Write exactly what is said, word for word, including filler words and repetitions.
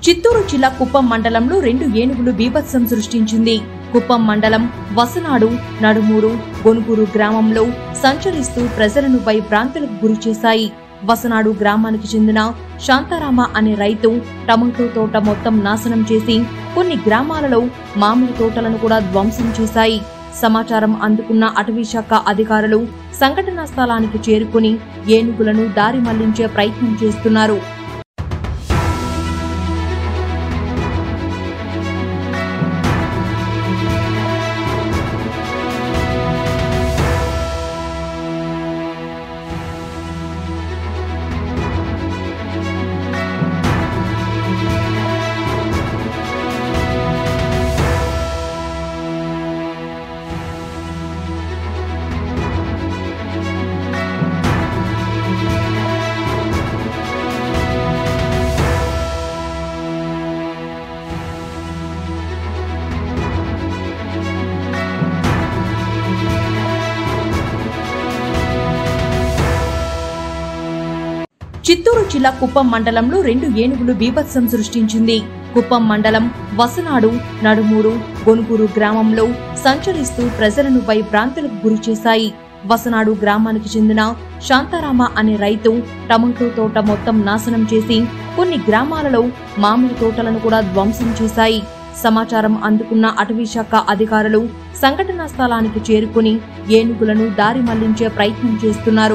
చిత్తూరు జిల్లా కుప్పం మండలంలో రెండు ఏనుగులు బీభత్సం సృష్టించింది. కుప్పం మండలం వసనాడు, నడుమూరు, గొనుగూరు గ్రామంలో సంచరిస్తూ ప్రజలను భయభ్రాంతులకు గురి చేశాయి. వసనాడు గ్రామానికి చెందిన శాంతారామ అనే రైతు టమాటో తోట మొత్తం నాశనం చేసి కొన్ని గ్రామాలలో మామిడి తోటలను కూడా ధ్వంసం చేశాయి. సమాచారం అందుకున్న అటవీ శాఖ అధికారులు సంఘటనా స్థలానికి చేరుకుని ఏనుగులను దారి మళ్లించే ప్రయత్నం చేస్తున్నారు. చిత్తూరు జిల్లా కుప్పం మండలంలో రెండు ఏనుగులు బీభత్సం సృష్టించింది. కుప్పం మండలం వసనాడు, నడుమూరు, గొనుగూరు గ్రామంలో సంచరిస్తూ ప్రజలను భయభ్రాంతులకు గురి చేశాయి. వసనాడు గ్రామానికి చెందిన శాంతారామ అనే రైతు టమాటో తోట మొత్తం నాశనం చేసి కొన్ని గ్రామాలలో మామిడి తోటలను కూడా ధ్వంసం చేశాయి. సమాచారం అందుకున్న అటవీ శాఖ అధికారులు సంఘటనా స్థలానికి చేరుకుని ఏనుగులను దారి మళ్లించే ప్రయత్నం చేస్తున్నారు.